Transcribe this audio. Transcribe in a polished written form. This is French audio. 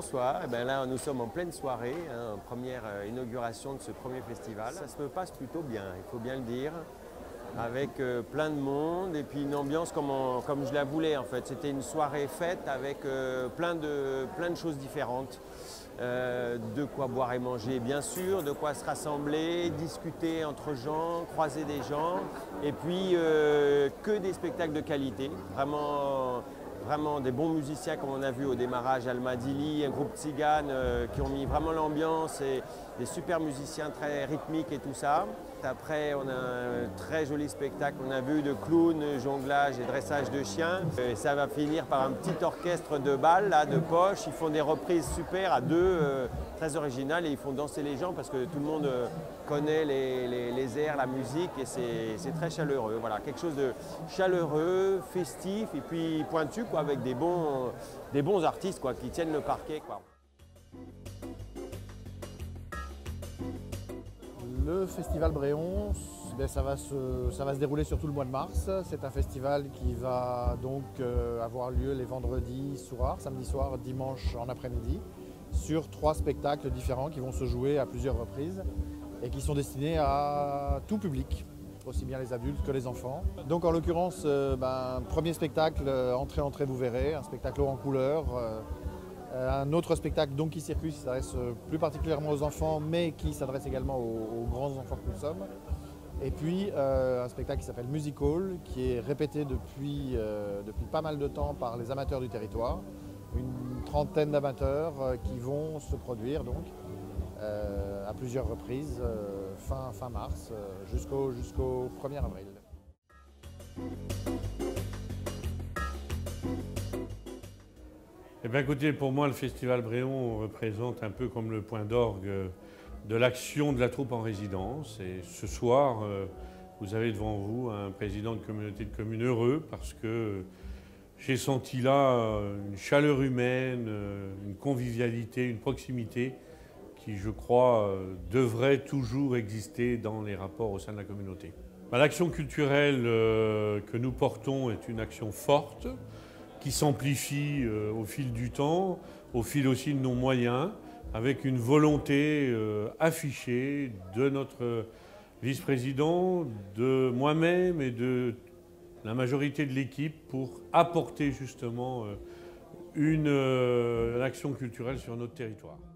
bonsoir. Là, nous sommes en pleine soirée, première inauguration de ce premier festival. Ça se passe plutôt bien, il faut bien le dire, avec plein de monde et puis une ambiance comme je la voulais en fait. C'était une soirée fête avec plein de choses différentes. De quoi boire et manger bien sûr, de quoi se rassembler, discuter entre gens, croiser des gens et puis que des spectacles de qualité, vraiment des bons musiciens comme on a vu au démarrage, Almadili, un groupe Tzigane qui ont mis vraiment l'ambiance et des super musiciens très rythmiques et tout ça. Après on a un très joli spectacle, on a vu de clowns, jonglage et dressage de chiens. Et ça va finir par un petit orchestre de balles, là, de poche. Ils font des reprises super à deux, très originales et ils font danser les gens parce que tout le monde connaît les airs, la musique et c'est très chaleureux. Voilà, quelque chose de chaleureux, festif et puis pointu quoi, avec des bons artistes quoi, qui tiennent le parquet quoi. Le festival Bréon, ça va se dérouler sur tout le mois de mars. C'est un festival qui va donc avoir lieu les vendredis soirs, samedi soir, dimanche en après-midi, sur 3 spectacles différents qui vont se jouer à plusieurs reprises et qui sont destinés à tout public, aussi bien les adultes que les enfants. Donc en l'occurrence, premier spectacle, entrée vous verrez, un spectacle haut en couleur. Un autre spectacle donc, qui circule, qui s'adresse plus particulièrement aux enfants, mais qui s'adresse également aux grands enfants que nous sommes. Et puis un spectacle qui s'appelle Music Hall, qui est répété depuis pas mal de temps par les amateurs du territoire. Une trentaine d'amateurs qui vont se produire donc, à plusieurs reprises fin mars jusqu'au 1er avril. Eh bien, écoutez, pour moi, le Festival Bréon représente un peu comme le point d'orgue de l'action de la troupe en résidence. Et ce soir, vous avez devant vous un président de communauté de communes heureux parce que j'ai senti là une chaleur humaine, une convivialité, une proximité qui, je crois, devrait toujours exister dans les rapports au sein de la communauté. L'action culturelle que nous portons est une action forte, qui s'amplifie au fil du temps, au fil aussi de nos moyens, avec une volonté affichée de notre vice-président, de moi-même et de la majorité de l'équipe pour apporter justement une action culturelle sur notre territoire.